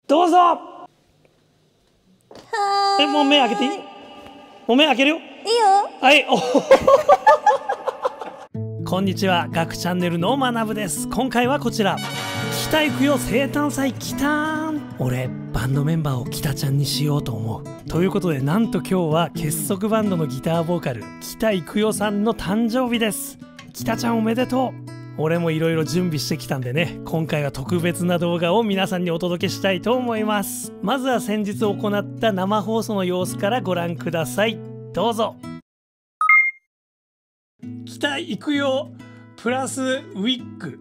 どうぞ。もう目開けていい？もう目開けるよ。 いいよ。 はい。こんにちは、学チャンネルのまなぶです。今回はこちら。北行くよ生誕祭北ーん。俺バンドメンバーを北ちゃんにしようと思う。ということで、なんと今日は結束バンドのギターボーカル北行くよさんの誕生日です。北ちゃんおめでとう。俺もいろいろ準備してきたんでね、今回は特別な動画を皆さんにお届けしたいと思います。まずは先日行った生放送の様子からご覧ください。どうぞ。北行くよプラスウィッグ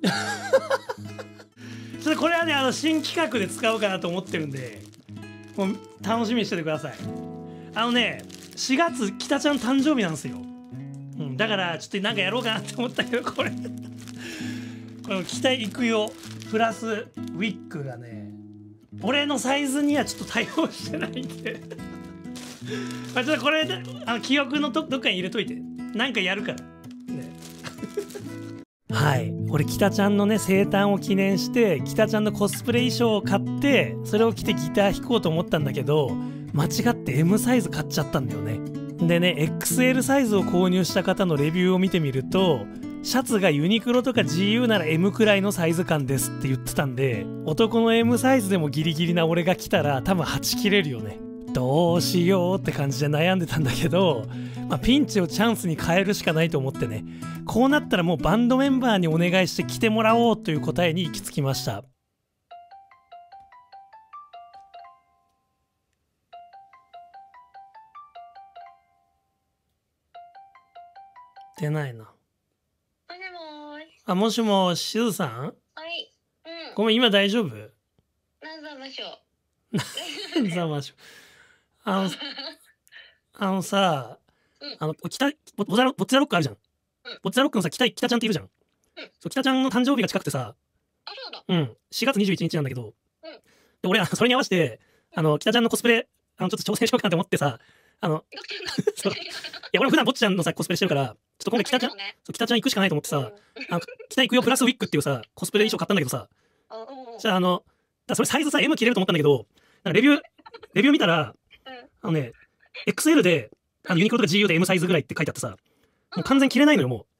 ちょっとこれはね、新企画で使おうかなと思ってるんで、もう楽しみにしててください。4月北ちゃん誕生日なんですよ。だからちょっとなんかやろうかなって思ったけど、この北行くよプラスウィッグがね、俺のサイズにはちょっと対応してないんでまあちょっとこれ記憶のどっかに入れといて、なんかやるからねはい、俺北ちゃんのね生誕を記念して北ちゃんのコスプレ衣装を買って、それを着てギター弾こうと思ったんだけど、間違って M サイズ買っちゃったんだよね。でね、 XL サイズを購入した方のレビューを見てみると、シャツがユニクロとか GU なら M くらいのサイズ感ですって言ってたんで、男の M サイズでもギリギリな俺が来たら多分はち切れるよね。どうしようって感じで悩んでたんだけど、ピンチをチャンスに変えるしかないと思ってね、こうなったらもうバンドメンバーにお願いして来てもらおうという答えに行き着きました。出ないな。もしもし、しずさん？ はい。 ごめん、今大丈夫？ なんざましょう。なんざましょう。さ、ボッチザロックあるじゃん。ボッチザロックのさ、北ちゃんっているじゃん。そう、北ちゃんの誕生日が近くてさ、4月21日なんだけど、で俺それに合わせて北ちゃんのコスプレちょっと挑戦しようかなと思ってさ、そういや俺も普段ボッチちゃんのさコスプレしてるから、ちょっと今回北ちゃん行くしかないと思ってさ、北行くよプラスウィッグっていうさコスプレ衣装買ったんだけどさ、じゃあそれサイズさ M 着れると思ったんだけど、レビュー見たらXL でユニクロとか GU で M サイズぐらいって書いてあってさ、もう完全着れないのよ。もう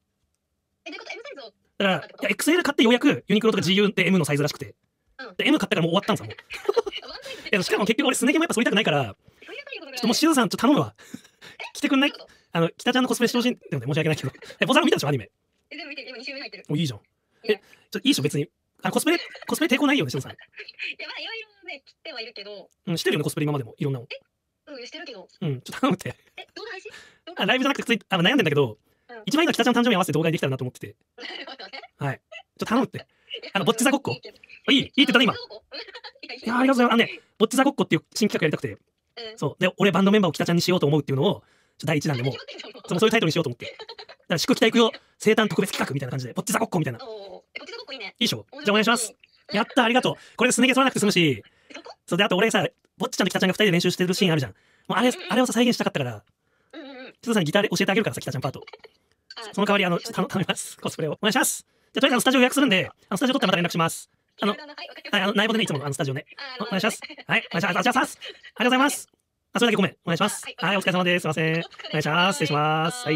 だから、XL 買ってようやくユニクロとか GU で M のサイズらしくて、で M 買ったからもう終わったんさもうしかも結局俺スネ毛もやっぱ剃りたくないから、ちょっともうしずさんちょっと頼むわ来てくんない？北ちゃんのコスプレしてほしいんだよね。申し訳ないけど。ボザロ見たでしょアニメ。 全部見てる。今2週目入ってる。 いいじゃん。いいでしょ別に。コスプレ抵抗ないよね、しずさん。 いろいろね、切ってはいるけど。 してるよね、コスプレ今までもいろんなの。 してるけど。 ちょっと頼むって。 動画配信？ ライブじゃなくて悩んでんだけど、一番いいのは北ちゃんの誕生日に合わせて動画にできたらなと思ってて。はい。ちょっと頼むって。ぼっち座ごっこ。いいって言ったね、今。いや、ありがとうございます。ぼっち座ごっこっていう新企画やりたくて。そう。で、俺バンドメンバーを北ちゃんにしようと思うっていうのを、第一弾でも、そういうタイトルにしようと思って。だから祝北行くよ生誕特別企画みたいな感じで、ぼっち座ごっこみたいな。いいでしょ？じゃあお願いします。やった、ありがとう。これでスネ毛剃らなくて済むし。そうで、あと俺さ、ぼっちちゃんと北ちゃんが2人で練習してるシーンあるじゃん。もうあれをさ再現したかったから、ちずさんにギターで教えてあげるからさ、北ちゃんパート。その代わり頼みます。コスプレをお願いします。じゃあとりあえずスタジオ予約するんで、スタジオ取ったらまた連絡します。内部でね、いつものスタジオね。お願いします。はい、お願いします。ありがとうございます。それだけごめん。お願いします。はい、お疲れ様です。すいません。お願いします。失礼します。はい。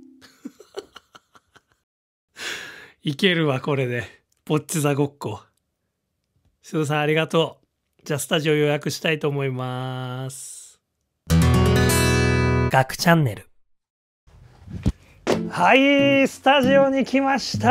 いけるわ、これで。ぼっち座ごっこ。しずさん、ありがとう。じゃあ、スタジオ予約したいと思います。学チャンネル。はい、スタジオに来ました。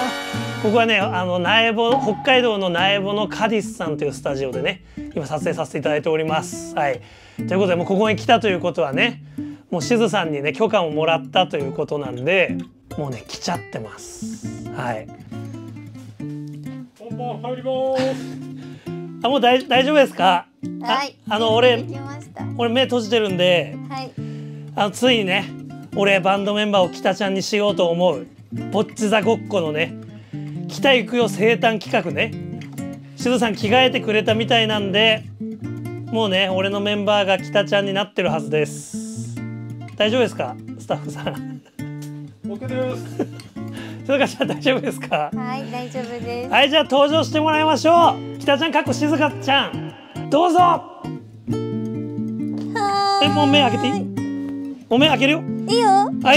ここはね、北海道の苗穂のカディスさんというスタジオでね、今撮影させていただいております。はい。ということで、もうここに来たということはね、もうしずさんにね、許可をもらったということなんで、もうね、来ちゃってます。はい。 本番入ります。 もう大丈夫ですか？ はい。 俺目閉じてるんで、 はい。 ついにね、俺バンドメンバーを北ちゃんにしようと思うぼっち座ごっこのね、北行くよ生誕企画ね、しずさん着替えてくれたみたいなんで、もうね俺のメンバーが北ちゃんになってるはずです。大丈夫ですかスタッフさん？ OK です。 し静香ちゃん大丈夫ですか？ はい、大丈夫です。 はい、じゃあ登場してもらいましょう。北ちゃんかっこ静香ちゃん、どうぞ。もう目開けていい？もう目開けるよ。 いいよ。 はい、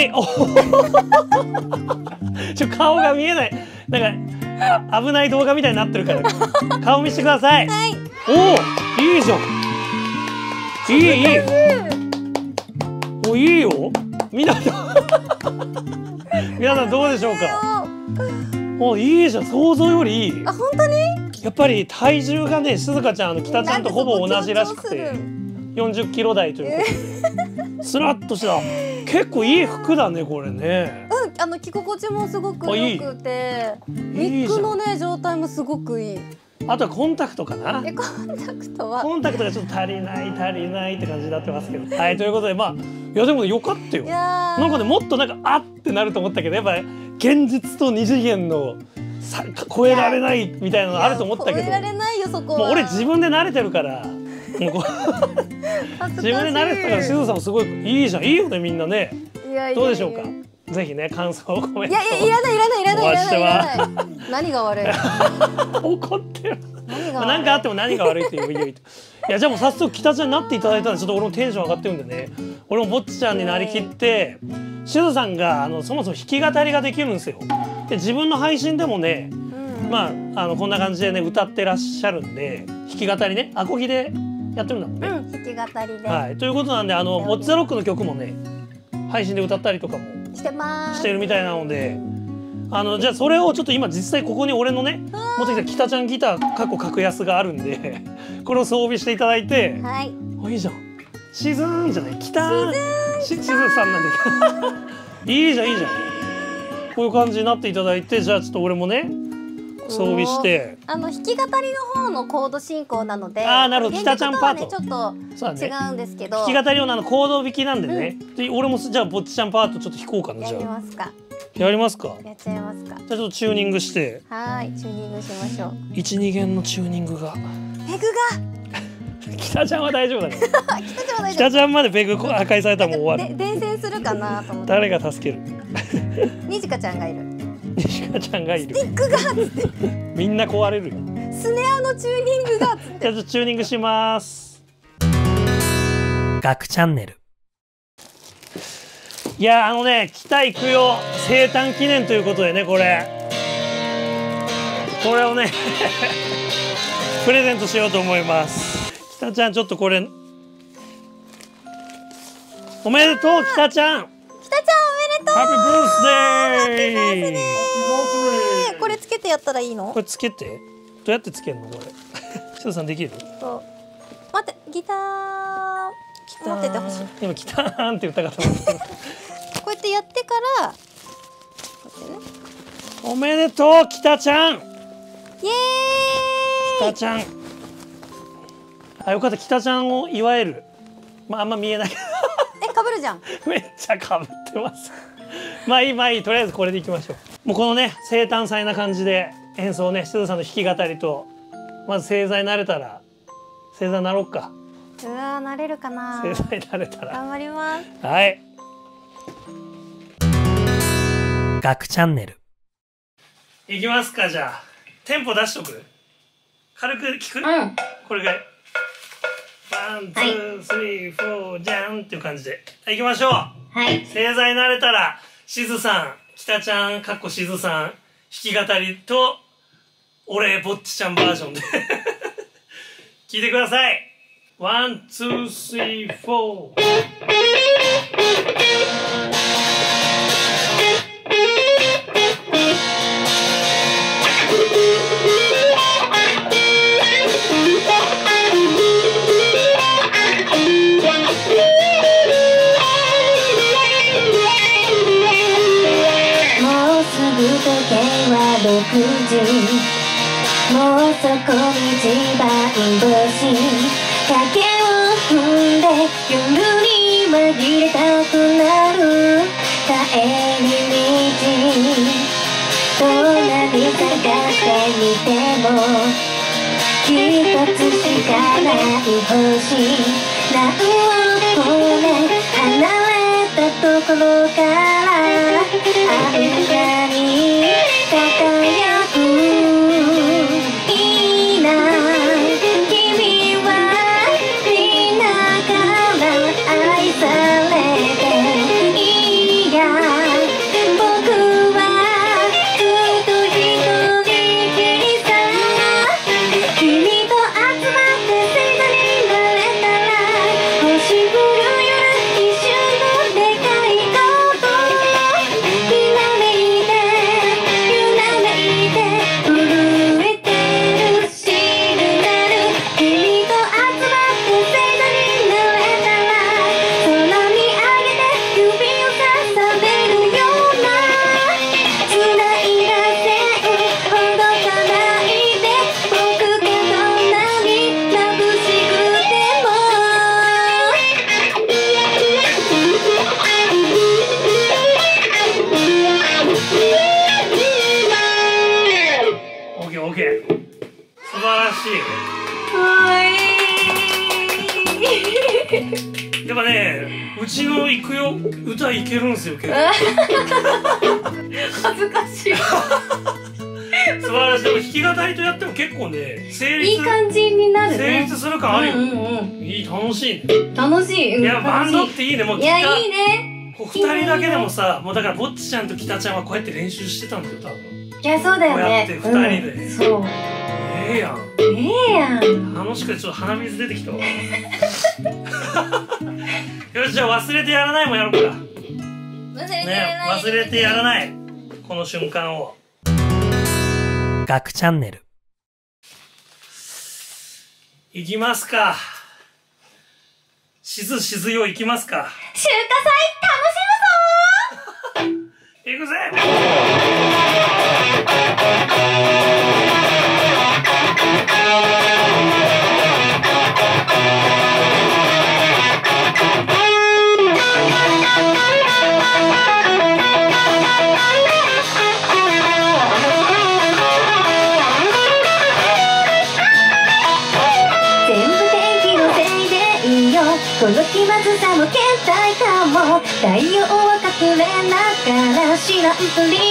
顔が見えない。なんか危ない動画みたいになってるから。顔見せてください。 はい。 おお、いいじゃん。いい。お、いいよ。皆さんどうでしょうか。お、いいじゃん。想像よりいい。 あ、本当に？ やっぱり体重がね、静香ちゃん、北ちゃんとほぼ同じらしくて。40キロ台ということで。スラッとした。結構いい服だね、これね。 うん、着心地もすごく良くて、ニックのね状態もすごくいい。 あとはコンタクトかな。 コンタクトは。 コンタクトがちょっと足りないって感じになってますけど。はい、ということで、まあ、いや、でも、良かったよ。なんかね、もっとなんか、あってなると思ったけど、やっぱり現実と二次元の。超えられないみたいなのあると思ったけど。 超えられないよ、そこは。 もう俺自分で慣れてるから。自分で慣れてたから、しずさんもすごいいいじゃん、いいよね、みんなね。どうでしょうか。ぜひね、感想をコメント。 いや、いらない。何が悪い。 怒ってる。何かあっても何が悪いって言うよ。いや、じゃあもう早速北ちゃんになっていただいたら、ちょっと俺もテンション上がってるんでね。俺もぼっちゃんになりきって、しずさんがそもそも弾き語りができるんですよ。で、自分の配信でもね、まあこんな感じでね歌ってらっしゃるんで、弾き語りね、アコギでやってるんだもんね。 弾き語りで。 はい、ということなんで、ボッチザロックの曲もね、配信で歌ったりとかもしてるみたいなので、じゃあそれをちょっと今実際ここに俺のね持ってきた北ちゃんギター過去格安があるんでこれを装備していただいて、 はい、 いいじゃん。シーズンじゃない、北シズさんなんだけどいいじゃん。こういう感じになっていただいて、じゃあちょっと俺もね装備して、 弾き語りの方のコード進行なので、 なるほど、北ちゃんパートちょっと違うんですけど、 弾き語り用のコード弾きなんでね。で、俺もじゃあぼっちちゃんパートちょっと弾こうかな。じゃあやりますか。 やりますか。 やっちゃいますか。 じゃあちょっとチューニングして。 はい、チューニングしましょう。 1、2弦のチューニングが。 ペグが。 北ちゃんは大丈夫だね。 北ちゃんまでペグ破壊されたらもう終わる。 伝染するかなと思って。 誰が助ける。 にじかちゃんがいる。 にじかちゃんがいる。 スティックがつって。 みんな壊れるよ。 スネアのチューニングがつって。 じゃあチューニングします。学チャンネル。いや、北行くよ生誕記念ということでね、これをねプレゼントしようと思います。北ちゃん、ちょっとこれおめでとう。北ちゃんおめでとう。ハッピーブースデー。 これつけてやったらいいの？ これつけて、どうやってつけるのこれ。しずさんできる？ 待って、ギター持っててほしい。 今ギターンって言ったからこうやってやってから、 おめでとう北ちゃん。イエーイ。北ちゃん、よかった。北ちゃんを祝える。まああんま見えない。 かぶるじゃん。 めっちゃかぶってます。まあいい、とりあえずこれでいきましょう。もうこのね生誕祭な感じで演奏ね、しずさんの弾き語りと、まず正座になれたら正座になろうか。 うわー、なれるかな。 正座になれたら頑張ります。 はい。学チャンネルいきますか。じゃあテンポ出しとく。軽く聞く、これぐらい。ワンツースリーフォーじゃんっていう感じでいきましょう。 はい。 正座になれたらしずさん、北ちゃんしずさん弾き語りと俺ぼっちちゃんバージョンで聞いてください。ワンツースリーフォー。 もうそこに一番星影を踏んで夜に紛れたくなる帰り道、どんなに探してみても一つしかない星、何をこね離れたところから間に輝くいいな君はみんなから愛されていいや僕はずっと一人きりさ君と集まって星座になれたら星降る夜一瞬のでかいこときらめいて揺らめいて震えてるシグナル君と集まって星座になれたら空見上げて指をささめるような繋いだ線ほどかないで僕がどんなに眩しくてもオッケーオッケー。素晴らしい。やっぱね、うちの行くよ歌いけるんすよ結構。 恥ずかしい。 素晴らしい。でも弾き語りとやっても結構ね成立いい感じになる成ね。 立する感あるよ。 うん。 いい楽しいね。 楽しい。 いやバンドっていいね。もういやいいね。 こう二人だけでもさ、もうだからぼっちちゃんと北ちゃんはこうやって練習してたんだよ多分。 いやそうだよね。 こうやって二人でそう。 ええやん。 ええやん。 楽しくてちょっと鼻水出てきたわ。よしじゃあ忘れてやらないもやろうか。 忘れてやらねない。 忘れてやらないこの瞬間を。学チャンネルいきますか。しずよいきますか。 中華祭楽しむぞいくぜ。 全部天気のせいでいいよこの気まずさも倦怠感も太陽は隠れながら知らんぷり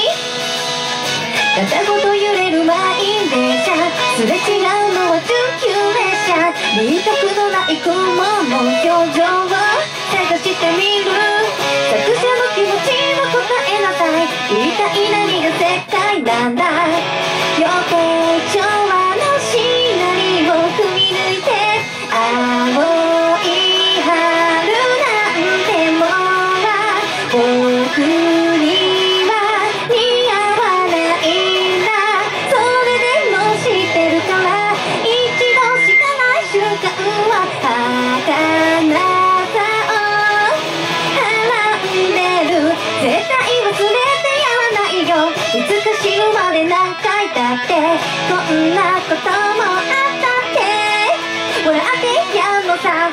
片言揺れる満員電車すれ違うのは19列車輪郭のない雲の表情を探してみる作者の気持ちを答えなさい一体何が世界なんだ予定調和のシナリオを踏み抜いて青い春なんてもは僕には似合わないんだそれでも知ってるから一度しかない瞬間は儚さをはらんでる絶対忘れてやらないよいつか死ぬまで何回だってこんなこともあったって笑ってやんのさ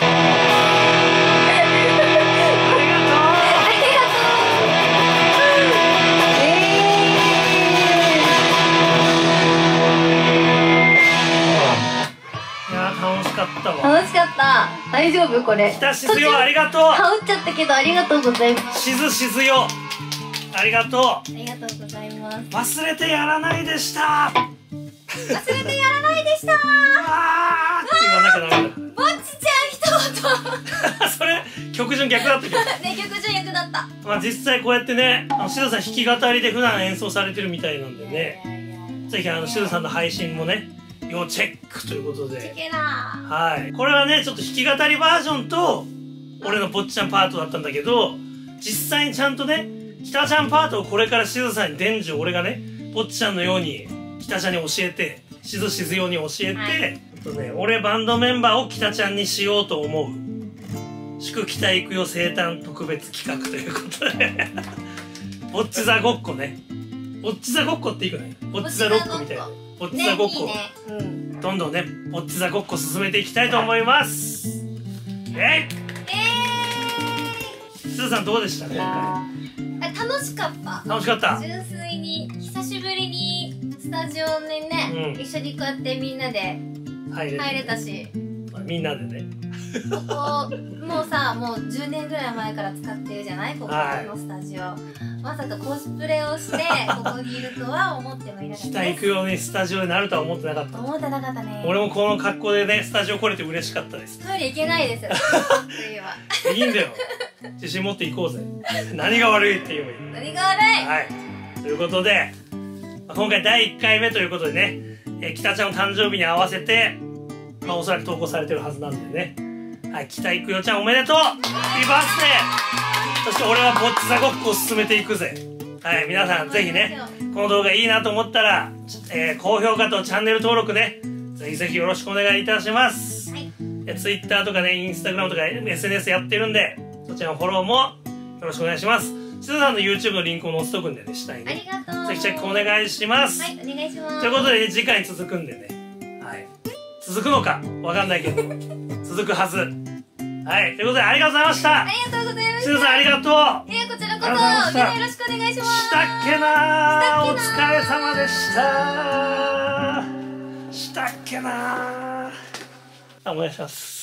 いやー楽しかったわ。 楽しかった。大丈夫これ。 北しずよありがとう。 羽織っちゃったけどありがとうございます。 しずよありがとう。 ありがとうございます。 忘れてやらないでした。 忘れてやらないでしたあーって言わなきゃダメだ。 ぼっちちゃん一言それ曲順逆だったけど。 ね、曲順役だった。 まあ実際こうやってね、しずさん弾き語りで普段演奏されてるみたいなんでね、ぜひしずさんの配信もね、要チェックということで。 いけなはい。これはね、ちょっと弾き語りバージョンと、俺のぼっちちゃんパートだったんだけど、実際にちゃんとね、北ちゃんパートをこれからしずさんに伝授、俺がね、ぼっちちゃんのように、北ちゃんに教えて、しずように教えて、 はいね、俺バンドメンバーを北ちゃんにしようと思う。祝北行くよ生誕特別企画ということで。ぼっち座ごっこね。ぼっち座ごっこっていいくない？ぼっち座ロックみたいな。ぼっち座ごっこ。 いいね。うん。 どんどんね、ぼっち座ごっこ進めていきたいと思います。すずさんどうでしたね？ 楽しかった。 楽しかった。 純粋に久しぶりにスタジオにね、 うん一緒にこうやってみんなで入入れたし、 みんなでね。 こもうさ、もう10年ぐらい前から使ってるじゃない、ここのスタジオ。まさかコスプレをしてここにいるとは思ってもいなかったです。 北行くようにスタジオになるとは思ってなかった。 思ってなかったね。 俺もこの格好でねスタジオ来れて嬉しかったです。 トイレ行けないですよ。 いいんだよ、自信持っていこうぜ。何が悪いって言えばいい。 何が悪い。 はい、ということで今回第1回目ということでね、北ちゃんの誕生日に合わせて、おそらく投稿されてるはずなんでね、はい、北行くよちゃんおめでとう、ハッピーバースデー。そして俺はぼっちざごっこを進めていくぜ。はい、皆さんぜひねこの動画いいなと思ったら、高評価とチャンネル登録ねぜひぜひよろしくお願いいたします。はい、Twitter とかね Instagram とか SNS やってるんでそちらのフォローもよろしくお願いします。しずさんの YouTube のリンクを載せとくんでね、下にね。 ありがとう。 ぜひチェックお願いします。 はい、お願いします。 ということで、ね、次回続くんでね。はい。続くのかわかんないけど、続くはず。はい。ということで、ありがとうございました。 ありがとうございました。 しずさん、ありがとう。 こちらこそ、よろしくお願いします。 したっけなー。お疲れ様でした。したっけなー。お願いします。